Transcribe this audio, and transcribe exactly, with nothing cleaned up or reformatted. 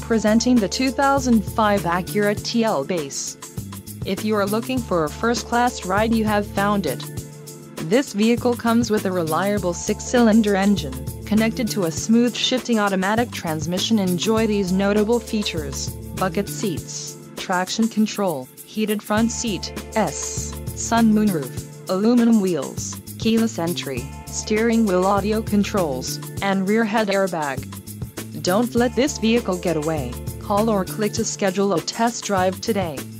Presenting the two thousand five Acura T L Base. If you are looking for a first-class ride, you have found it. This vehicle comes with a reliable six-cylinder engine, connected to a smooth shifting automatic transmission. Enjoy these notable features: bucket seats, traction control, heated front seat, S, sun moonroof, aluminum wheels, keyless entry, steering wheel audio controls, and rear head airbag. Don't let this vehicle get away. Call or click to schedule a test drive today.